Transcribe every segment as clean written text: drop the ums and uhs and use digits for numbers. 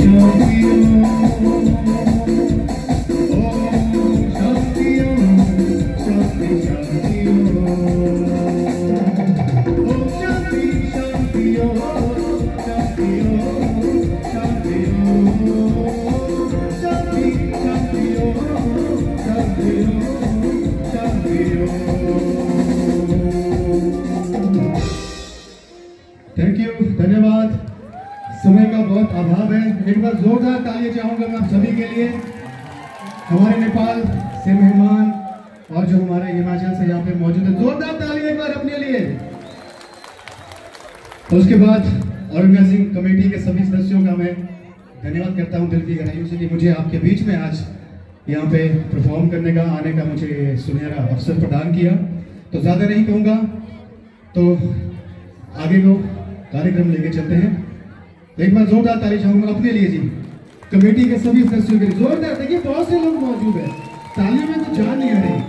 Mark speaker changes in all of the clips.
Speaker 1: Thank you, धन्यवाद। समय का बहुत अभाव है, एक बार जोरदार तालियां चाहूंगा मैं आप सभी के लिए। हमारे नेपाल से मेहमान और जो हमारे हिमाचल से यहाँ पे मौजूद है, जोरदार तालियां एक बार अपने लिए। तो उसके बाद ऑर्गेनाइजिंग कमेटी के सभी सदस्यों का मैं धन्यवाद करता हूँ दिल की गहराइयों से कि मुझे आपके बीच में आज यहाँ पे परफॉर्म करने का, आने का मुझे सुनहरा अवसर प्रदान किया। तो ज़्यादा नहीं कहूँगा, तो आगे को कार्यक्रम लेके चलते हैं। एक बार जोरदार ताली चाहूंगा अपने लिए जी, कमेटी के सभी सदस्यों के लिए जोरदार। देखिए बहुत से लोग मौजूद हैं, तालियों में तो जान नहीं आ रही।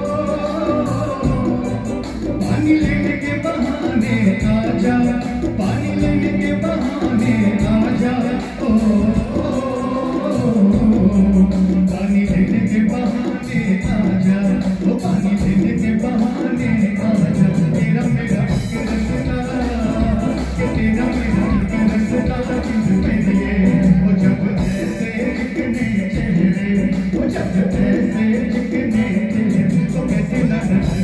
Speaker 1: पानी लेने के बहाने आजा।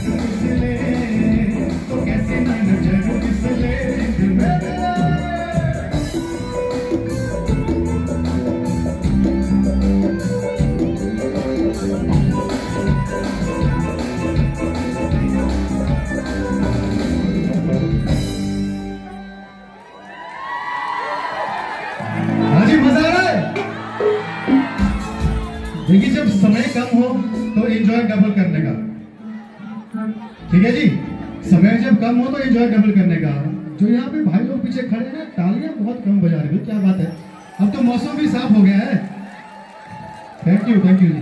Speaker 1: देखिए जब समय कम हो तो एंजॉय डबल करने का, ठीक है जी। समय जब कम हो तो एंजॉय डबल करने का। जो यहाँ पे भाई लोग पीछे खड़े हैं, तालियां बहुत कम बजा रहे हैं, क्या बात है। अब तो मौसम भी साफ हो गया है। Thank you ji.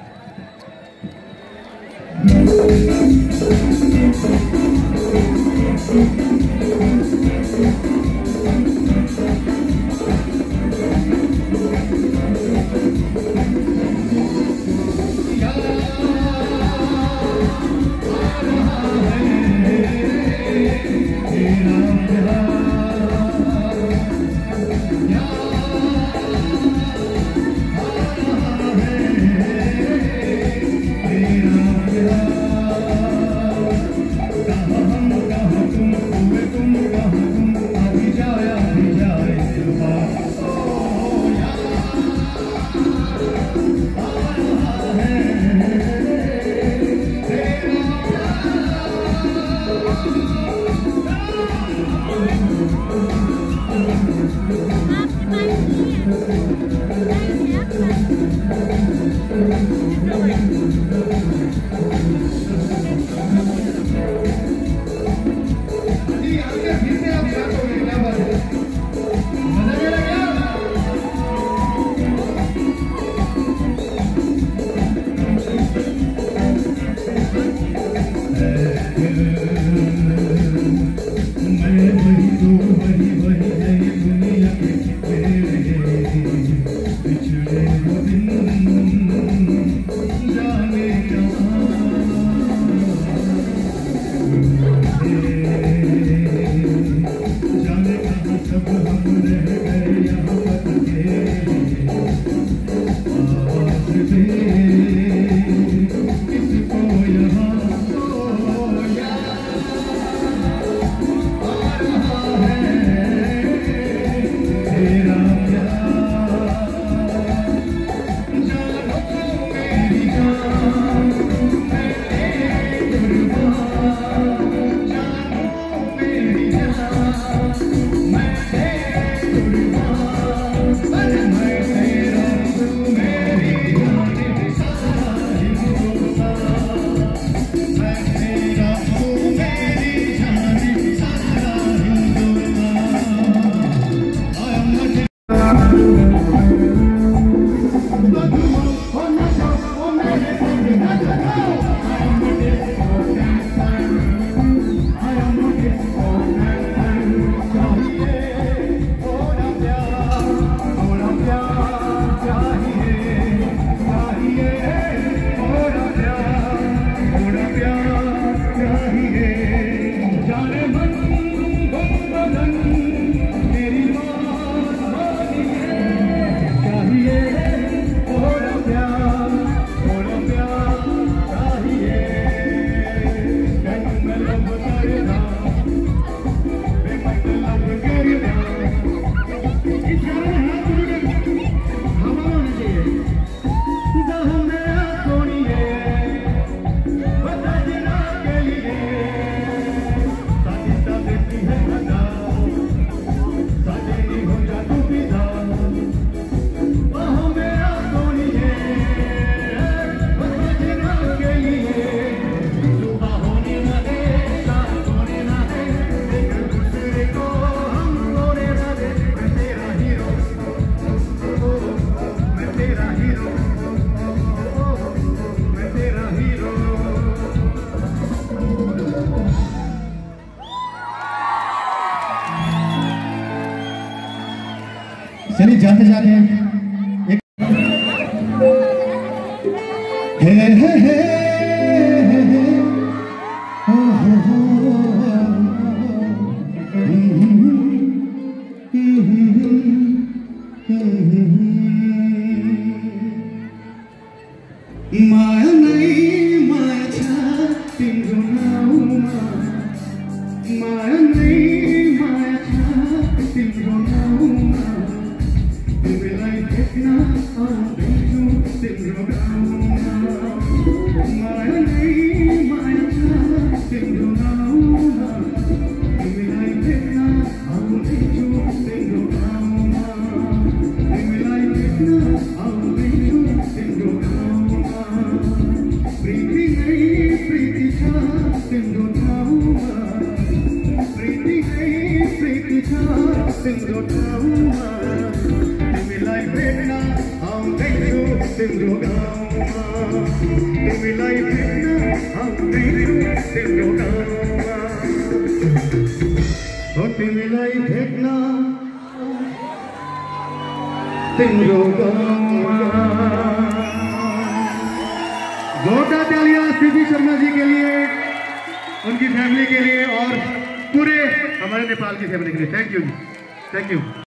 Speaker 1: चलिए जाते जाते एक माया नहीं माया छा तिमीलाई भेट्न आउँदैछु तिम्रो गाउँमा हो तिमीलाई भेट्न तिम्रो गाउँमा। जोरदार तालियां सीपी शर्मा जी के लिए, उनकी फैमिली के लिए और पूरे हमारे नेपाल की फैमिली के लिए। Thank you ji, thank you.